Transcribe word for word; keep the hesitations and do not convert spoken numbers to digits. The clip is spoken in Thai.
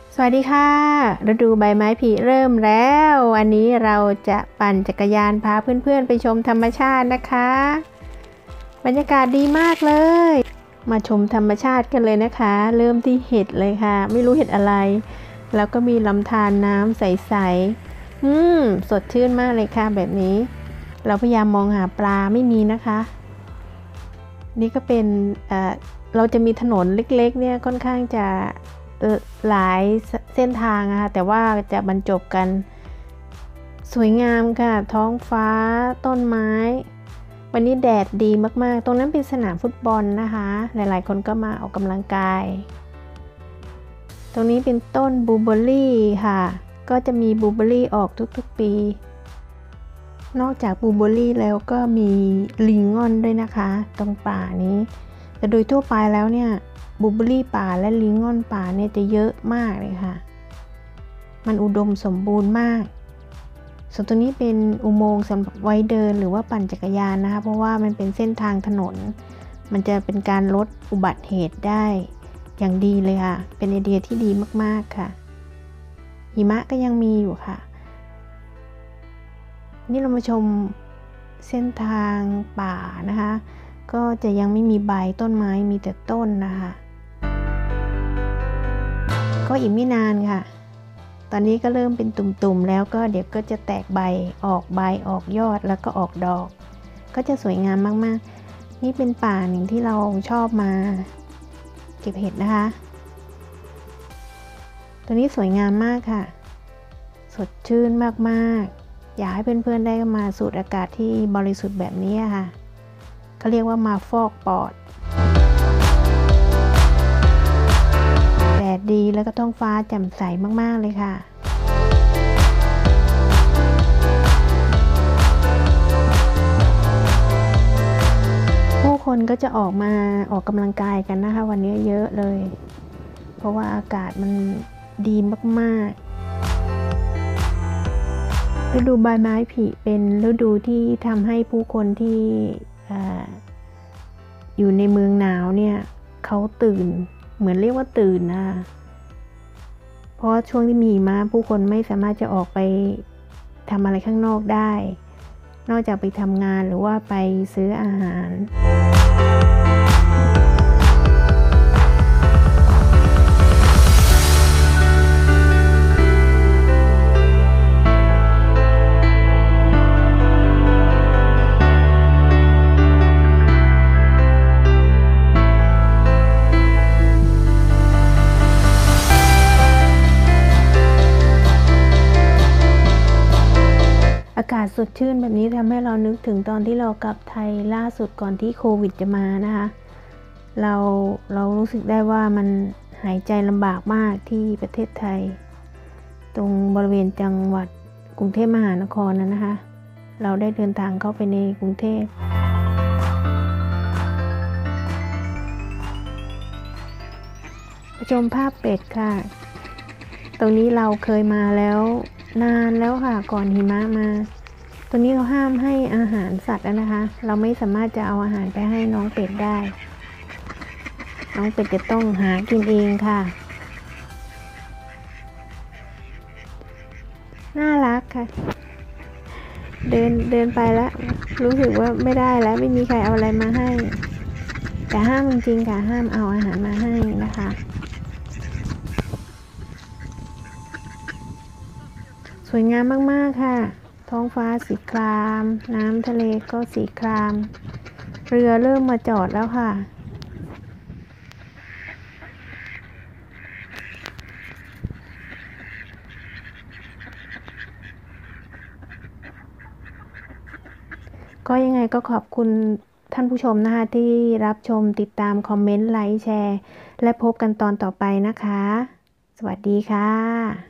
สวัสดีค่ะฤดูใบไม้ผลิเริ่มแล้ววันนี้เราจะปั่นจักรยานพาเพื่อนๆไปชมธรรมชาตินะคะบรรยากาศดีมากเลยมาชมธรรมชาติกันเลยนะคะเริ่มที่เห็ดเลยค่ะไม่รู้เห็ดอะไรแล้วก็มีลำธารน้ำใสๆอืมสดชื่นมากเลยค่ะแบบนี้เราพยายามมองหาปลาไม่มีนะคะนี่ก็เป็นเอ่อเราจะมีถนนเล็กๆเนี่ยค่อนข้างจะหลายเส้นทางนะคะแต่ว่าจะบรรจบกันสวยงามค่ะท้องฟ้าต้นไม้วันนี้แดดดีมากๆตรงนั้นเป็นสนามฟุตบอลนะคะหลายๆคนก็มาออกกำลังกายตรงนี้เป็นต้นบลูเบอร์รี่ค่ะก็จะมีบลูเบอร์รี่ออกทุกๆปีนอกจากบลูเบอร์รี่แล้วก็มีลิงง่อนด้วยนะคะตรงป่านี้แต่โดยทั่วไปแล้วเนี่ยบลูเบอร์รี่ป่าและลิงง่อนป่าเนี่ยจะเยอะมากเลยค่ะมันอุดมสมบูรณ์มากส่วนตัวนี้เป็นอุโมงค์สำหรับไว้เดินหรือว่าปั่นจักรยานนะคะเพราะว่ามันเป็นเส้นทางถนนมันจะเป็นการลดอุบัติเหตุได้อย่างดีเลยค่ะเป็นไอเดียที่ดีมากๆค่ะหิมะก็ยังมีอยู่ค่ะนี่เรามาชมเส้นทางป่านะคะก็จะยังไม่มีใบต้นไม้มีแต่ต้นนะคะก็อีกไม่นานค่ะตอนนี้ก็เริ่มเป็นตุ่มๆแล้วก็เดี๋ยวก็จะแตกใบออกใบออกยอดแล้วก็ออกดอกก็จะสวยงามมากๆนี่เป็นป่าหนึ่งที่เราชอบมาเก็บเห็ดนะคะตัวนี้สวยงามมากค่ะสดชื่นมากๆอยากให้เพื่อนๆได้มาสูดอากาศที่บริสุทธิ์แบบนี้ค่ะเขาเรียกว่ามาฟอกปอดแดดดีแล้วก็ท้องฟ้าแจ่มใสมากๆเลยค่ะผู้คนก็จะออกมาออกกำลังกายกันนะคะวันนี้เยอะเลยเพราะว่าอากาศมันดีมากๆฤดูใบไม้ผลิเป็นฤดูที่ทำให้ผู้คนที่ออยู่ในเมืองหนาวเนี่ยเขาตื่นเหมือนเรียกว่าตื่นนะเพราะช่วงที่มีหิมะผู้คนไม่สามารถจะออกไปทำอะไรข้างนอกได้นอกจากไปทำงานหรือว่าไปซื้ออาหารอากาศสดชื่นแบบนี้ทำให้เรานึกถึงตอนที่เรากลับไทยล่าสุดก่อนที่โควิดจะมานะคะเราเรารู้สึกได้ว่ามันหายใจลำบากมากที่ประเทศไทยตรงบริเวณจังหวัดกรุงเทพมหานครนั้นนะคะเราได้เดินทางเข้าไปในกรุงเทพชมภาพเป็ดค่ะตรงนี้เราเคยมาแล้วนานแล้วค่ะก่อนหิมะมาตัวนี้เราห้ามให้อาหารสัตว์นะคะเราไม่สามารถจะเอาอาหารไปให้น้องเป็ดได้น้องเป็ดจะต้องหากินเองค่ะน่ารักค่ะเดินเดินไปแล้วรู้สึกว่าไม่ได้แล้วไม่มีใครเอาอะไรมาให้แต่ห้ามจริงๆค่ะห้ามเอาอาหารมาให้นะคะสวยงามมากๆค่ะท้องฟ้าสีครามน้ำทะเลก็สีครามเรือเริ่มมาจอดแล้วค่ะก็ยังไงก็ขอบคุณท่านผู้ชมนะคะที่รับชมติดตามคอมเมนต์ไลค์แชร์และพบกันตอนต่อไปนะคะสวัสดีค่ะ